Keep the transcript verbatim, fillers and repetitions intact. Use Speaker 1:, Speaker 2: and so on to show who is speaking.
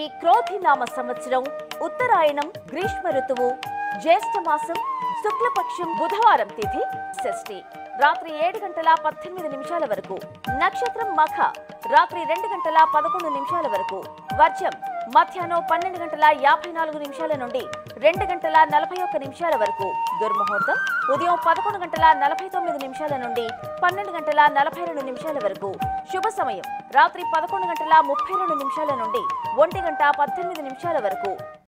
Speaker 1: క్రోధినామ సంవత్సరం ఉత్తరాయణం గ్రీష్మ ఋతువు జ్యేష్ఠ మాసం శుక్లపక్షం బుధవారం తిథి షష్ఠి రాత్రి ఏడు గంటల పద్దెనిమిది నిమిషాల వరకు నక్షత్రం మఖ రాత్రి రెండు గంటల పదకొండు నిమిషాల వరకు వర్జం మధ్యాహ్నం పన్నెండు గంటల యాభై నాలుగు నిమిషాల నుండి రెండు గంటల నలభై ఒక్క నిమిషాల వరకు దుర్ముహూర్తం ఉదయం పదకొండు గంటల నలభై తొమ్మిది నిమిషాల నుండి పన్నెండు గంటల నలభై రెండు నిమిషాల వరకు శుభ సమయం రాత్రి పదకొండు గంటల ముప్పై రెండు నిమిషాల నుండి ఒంటి గంట పద్దెనిమిది నిమిషాల వరకు